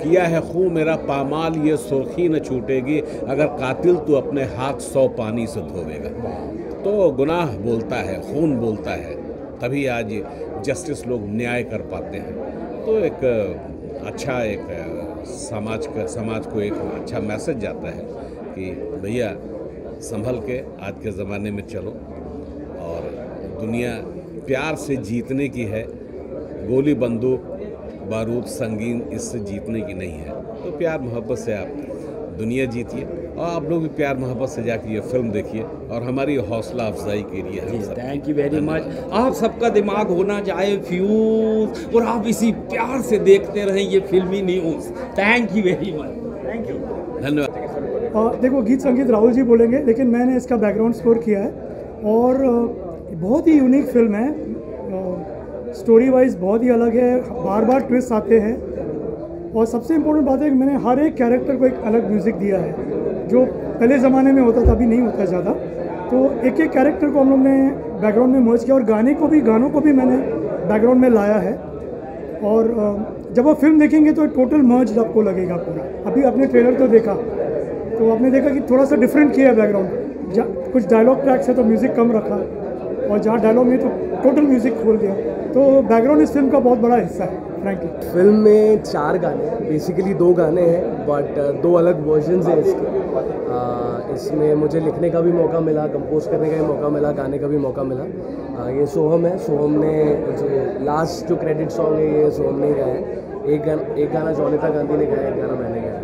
किया है खून मेरा पामाल ये सुर्खी न छूटेगी, अगर कातिल तू अपने हाथ 100 पानी से धोवेगा। तो गुनाह बोलता है, खून बोलता है, तभी आज जस्टिस लोग न्याय कर पाते हैं। तो एक अच्छा समाज को एक अच्छा मैसेज जाता है कि भैया संभल के आज के ज़माने में चलो, और दुनिया प्यार से जीतने की है, गोली बंदूक बारूद संगीन इससे जीतने की नहीं है। तो प्यार मोहब्बत से आप दुनिया जीतिए, और आप लोग भी प्यार मोहब्बत से जाकर ये फिल्म देखिए, और हमारी हौसला अफजाई के लिए हम सब। Thank you very much. आप सबका दिमाग होना चाहिए फ्यूज, और आप इसी प्यार से देखते रहें ये फिल्मी news. Thank you very much. Thank you, धन्यवाद। देखो, गीत संगीत राहुल जी बोलेंगे, लेकिन मैंने इसका बैकग्राउंड स्कोर किया है, और बहुत ही यूनिक फिल्म है। स्टोरी वाइज बहुत ही अलग है, बार बार ट्विस्ट आते हैं, और सबसे इम्पोर्टेंट बात है कि मैंने हर एक कैरेक्टर को एक अलग म्यूज़िक दिया है, जो पहले ज़माने में होता था, अभी नहीं होता ज़्यादा। तो एक एक कैरेक्टर को हम लोग ने बैकग्राउंड में मर्ज किया, और गानों को भी मैंने बैकग्राउंड में लाया है। और जब वो फिल्म देखेंगे तो टोटल मर्ज आपको लगेगा पूरा। अभी आपने ट्रेलर तो देखा, तो आपने देखा कि थोड़ा सा डिफरेंट किया है बैकग्राउंड। कुछ डायलॉग ट्रैक्स है तो म्यूज़िक कम रखा, और जहाँ डायलॉग नहीं तो टोटल म्यूज़िक खोल दिया। तो बैकग्राउंड इस फिल्म का बहुत बड़ा हिस्सा है फ्रैंकली। फिल्म में 4 गाने, बेसिकली 2 गाने हैं, बट 2 अलग वर्जन्स हैं इसके। इसमें मुझे लिखने का भी मौका मिला, कंपोज करने का भी मौका मिला, गाने का भी मौका मिला। ये सोहम है, सोहम ने जो लास्ट जो क्रेडिट सॉन्ग है ये सोहम ने गाया है। एक गाना जॉनिता गांधी ने गाया, एक गाना मैंने गाया।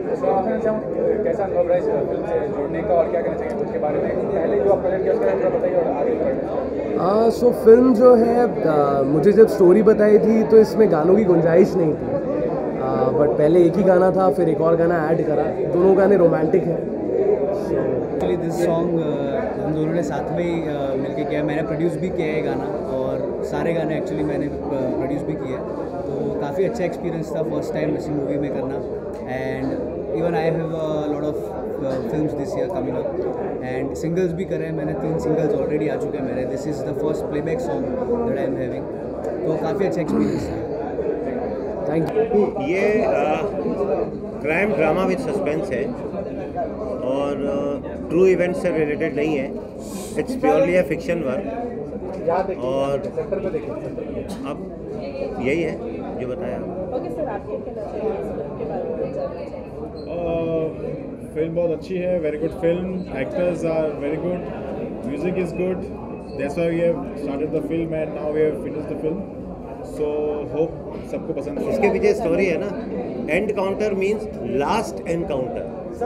कैसा अनुभव रहा इस फिल्म से जुड़ने का, और क्या कहना चाहिए उसके बारे में? पहले जो आप प्रोजेक्ट किया उसके बारे में बताइए, और आगे सो फिल्म जो है, मुझे जब स्टोरी बताई थी तो इसमें गानों की गुंजाइश नहीं थी, बट पहले एक ही गाना था, फिर एक और गाना ऐड करा। दोनों गाने रोमांटिक हैं। एक्चुअली दिस सॉन्ग हम दोनों ने साथ में ही मिलके किया। मैंने प्रोड्यूस भी किया है गाना, और सारे गाने एक्चुअली मैंने प्रोड्यूस भी किया है। तो काफ़ी अच्छा एक्सपीरियंस था फर्स्ट टाइम इसी मूवी में करना। And even I have lot of films this year coming up, and singles भी करे हैं मैंने। 3 सिंगल्स ऑलरेडी आ चुके हैं मेरे। This is the first playback song that I am having. तो काफ़ी अच्छा एक्सपीरियंस था। Thank you. ये क्राइम ड्रामा विद सस्पेंस है, और ट्रू इवेंट से रिलेटेड नहीं है। It's purely a fiction work, और अब यही है जो बताया। फिल्म बहुत अच्छी है, very good film, actors are very good, music is good, that's why we have started the film and now we have finished the film, so hope सबको पसंद है। इसके पीछे स्टोरी है ना, and counter means last encounter.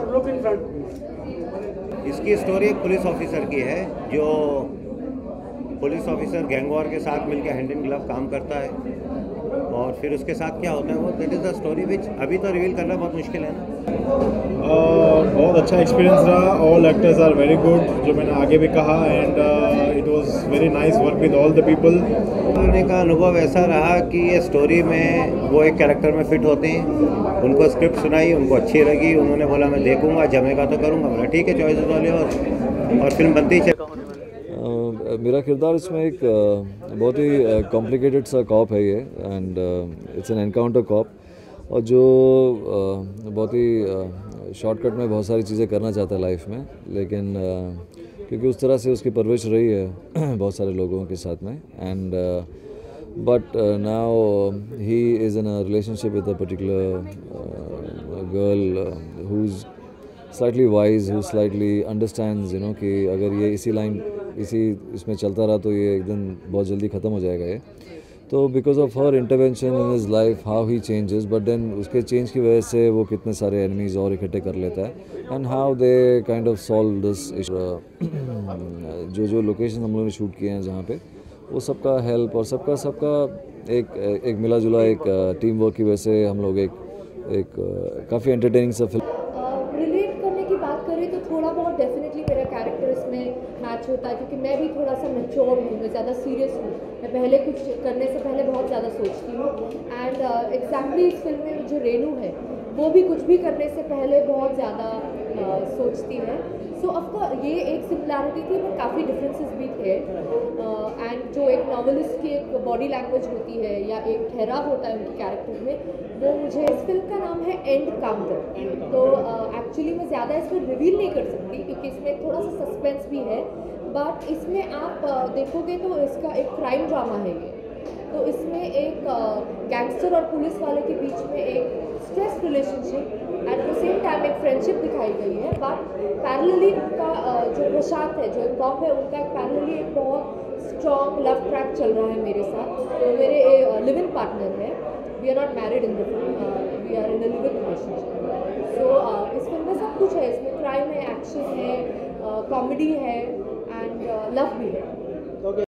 इसकी story एक police officer की है, जो पुलिस ऑफिसर गैंग वॉर के साथ मिलकर हैंड इन ग्लव काम करता है, और फिर उसके साथ क्या होता है वो that is the story which अभी तो रिवील करना बहुत मुश्किल है ना। बहुत अच्छा एक्सपीरियंस रहा, all actors are very good, जो मैंने आगे भी कहा, and it was very nice work with all the people. करने का अनुभव ऐसा रहा कि ये स्टोरी में वो एक कैरेक्टर में फिट होते हैं। उनको स्क्रिप्ट सुनाई, उनको अच्छी लगी, उन्होंने बोला मैं देखूंगा, जमेगा तो करूंगा। बोला ठीक है, चॉइस वाले, और फिल्म बनती है। मेरा किरदार इसमें एक बहुत ही कॉम्प्लिकेटेड सा कॉप है ये, and it's an encounter cop, और जो बहुत ही शॉर्टकट में बहुत सारी चीज़ें करना चाहता है लाइफ में, लेकिन क्योंकि उस तरह से उसकी परवरिश रही है बहुत सारे लोगों के साथ में, and but now he is in a relationship with a particular girl who is slightly wise, who slightly understands you know कि अगर ये इसमें चलता रहा तो ये एक दिन बहुत जल्दी ख़त्म हो जाएगा ये। तो because of her intervention in his life how he changes, but then उसके चेंज की वजह से वो कितने सारे एनिमीज़ और इकट्ठे कर लेता है, and how they kind of solve this. जो लोकेशन हम लोगों ने शूट किए हैं जहाँ पे, वो सबका हेल्प और सबका एक मिला जुला एक टीम वर्क की वजह से हम लोग एक काफ़ी एंटरटेनिंग सा फिल्म। रिलेट करने की बात करें तो थोड़ा बहुत डेफिनेटली मेरा कैरेक्टर इसमें मैच होता है, क्योंकि मैं भी थोड़ा सा मैच्योर हूँ, मैं ज़्यादा सीरियस हूँ, मैं पहले कुछ करने से पहले बहुत ज़्यादा सोचती हूँ। एंड एग्जैक्टली इस फिल्म में जो रेनू है वो भी कुछ भी करने से पहले बहुत ज़्यादा सोचती है। सो ऑफकोर्स ये एक सिमिलैरिटी थी, बट काफ़ी डिफरेंसेस भी थे। एंड जो एक नॉवलिस्ट की एक बॉडी लैंग्वेज होती है या एक ठहराव होता है उनके कैरेक्टर में, वो मुझे इस फिल्म का नाम है एंड काउंटर। तो एक्चुअली मैं ज़्यादा इसमें रिवील नहीं कर सकती क्योंकि इसमें थोड़ा सा सस्पेंस भी है, बट इसमें आप देखोगे तो इसका एक क्राइम ड्रामा है ये। तो इसमें एक गैंगस्टर और पुलिस वाले के बीच में एक stress relationship at the same time एक फ्रेंडशिप दिखाई गई है, बट पैरेलली उनका जो प्रशांत है, जो एक कॉप है, उनका एक पैरेलली एक बहुत स्ट्रॉन्ग लव ट्रैक चल रहा है मेरे साथ। तो मेरे लिव इन पार्टनर है, we are not married in the film, we are in a live in relationship. So इस फिल्म में सब कुछ है, इसमें क्राइम है, एक्शन है, कॉमेडी है एंड लव भी है।